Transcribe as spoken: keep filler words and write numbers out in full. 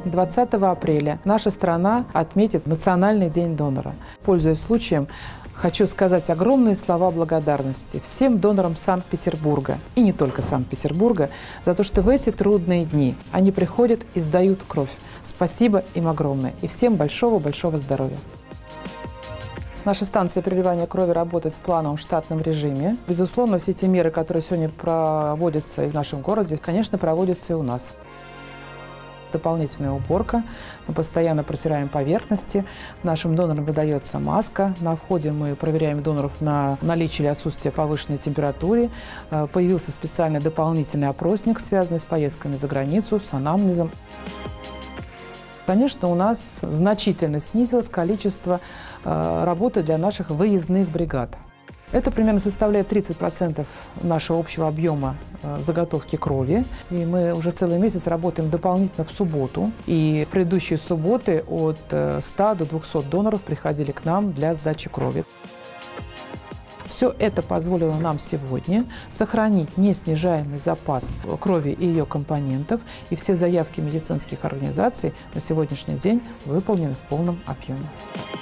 двадцатого апреля наша страна отметит Национальный день донора. Пользуясь случаем, хочу сказать огромные слова благодарности всем донорам Санкт-Петербурга, и не только Санкт-Петербурга, за то, что в эти трудные дни они приходят и сдают кровь. Спасибо им огромное и всем большого-большого здоровья. Наша станция переливания крови работает в плановом штатном режиме. Безусловно, все те меры, которые сегодня проводятся и в нашем городе, конечно, проводятся и у нас. Дополнительная уборка, мы постоянно протираем поверхности, нашим донорам выдается маска, на входе мы проверяем доноров на наличие или отсутствие повышенной температуры, появился специальный дополнительный опросник, связанный с поездками за границу, с анамнезом. Конечно, у нас значительно снизилось количество э, работы для наших выездных бригад. Это примерно составляет тридцать процентов нашего общего объема э, заготовки крови. И мы уже целый месяц работаем дополнительно в субботу. И в предыдущие субботы от э, ста до двухсот доноров приходили к нам для сдачи крови. Все это позволило нам сегодня сохранить неснижаемый запас крови и ее компонентов, и все заявки медицинских организаций на сегодняшний день выполнены в полном объеме.